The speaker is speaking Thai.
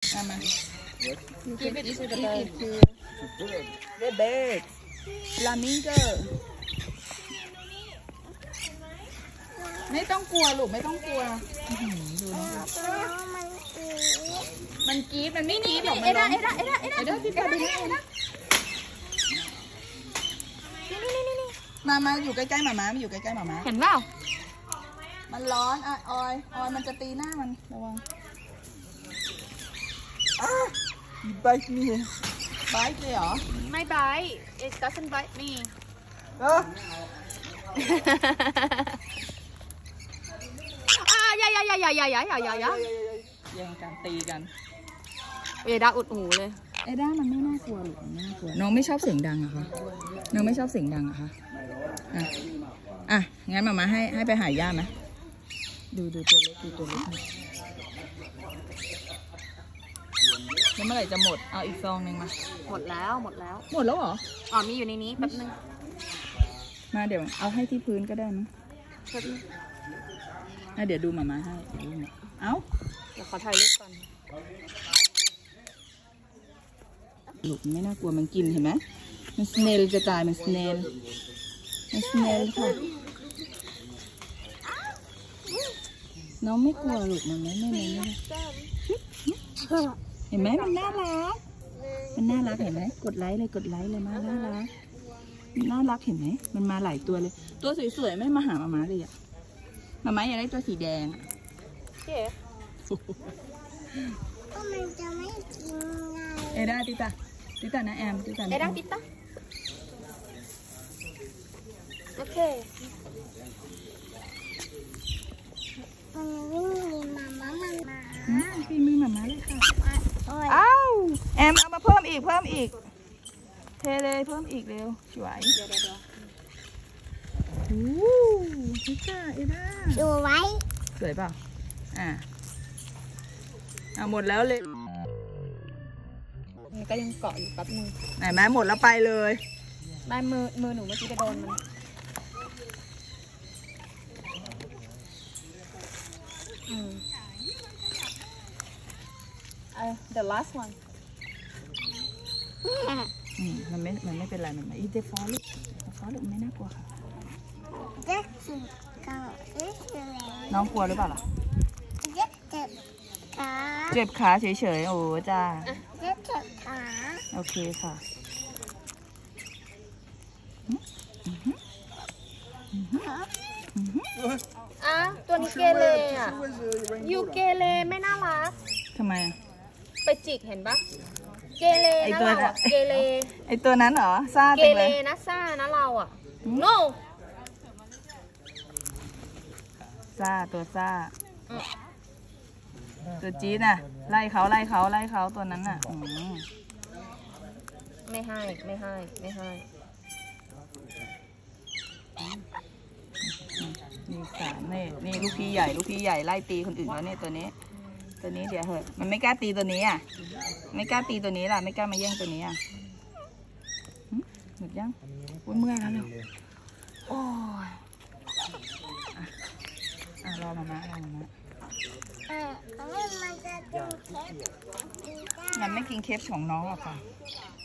มา Give it to the bird. The bird flamingo ไม่ต้องกลัวลูกไม่ต้องกลัวดูนะครับมันกรี๊ดมันไม่กรี๊ดหรอกมันร้องเดี๋ยวพี่ปาดูนะมาอยู่ใกล้ๆหมาอยู่ใกล้ๆหมาเห็นเปล่ามันร้อนอ่ะออยมันจะตีหน้ามันระวังbite me bite เลยเหรอไม่ bite it doesn't bite me อย่าแย่งกันตีกันเอด้าอุดหูเลยเอด้ามันไม่น่ากลัวหรอกมันไม่น่ากลัวน้องไม่ชอบเสียงดังอะคะน้องไม่ชอบเสียงดังอะคะอ่ะงั้นมาให้ไปหาย่าไหมดูตัวเล็กแล้วเมื่อไหร่จะหมดเอาอีกซองหนึ่งมาหมดแล้วเหรออ๋อมีอยู่ในนี้แป๊บนึงมาเดี๋ยวเอาให้ที่พื้นก็ได้มั้งเดี๋ยวดูมาให้เอ้าเดี๋ยวขอถ่ายรูปก่อนลูกไม่น่ากลัวมันกินเห็นไหมมันสเนลจะตายมันสเนลค่ะน้องไม่กลัวลูกมันไม่เห็นไหมมันน่ารักเห็นไหมกดไลค์เลยมาน่ารักเห็นไหมมันมาหลายตัวเลยตัวสวยๆไม่มาหามาเลยอะมาอยากได้ตัวสีแดงก็มันจะไม่กินไงเอด้าติตานะแอมติตาเอด้าติตาโอเคมันวิ่งมีมาปีมือหมาเลยค่ะอ้าวแอมเอามาเพิ่มอีกเทเลยเพิ่มอีกเร็วสวยเดี๋ยวติตาเอด้าดูไว้สวยเปล่าหมดแล้วเลยก็ยังเกาะอยู่แป๊บนึงไหนแม่หมดแล้วไปเลยได้มือหนูเมื่อกี้ไปโดนมันthe last one มันไม่เป็นไรมันไม่เจ็บฟอลูกไม่น่ากลัวค่ะน้องกลัวหรือเปล่าล่ะเจ็บขาเฉยๆโอ้จ้าเจ็บขาโอเคค่ะตัวนี้เกเรอ่ะยูเกเรไม่น่ารักทำไมไปจิกเห็นปะเกเรนะเราอ่ะเกเรไอตัวนั้นเหรอซ่าเกเรนะซ่านะเราอ่ะ no ตัวซ่าตัวจี๊ดน่ะไล่เขาตัวนั้นน่ะไม่ให้นี่3นี่ลูกพี่ใหญ่ไล่ตีคนอื่นแล้วเนี่ยตัวนี้เดี๋ยวเหอะมันไม่กล้าตีตัวนี้อ่ะไม่กล้าตีตัวนี้ล่ะไม่กล้ามาแย่งตัวนี้อ่ะหมดยังเมื่อยแล้วเร็วโอ้ยรอมามันไม่กินเคฟของน้องหรอกค่ะ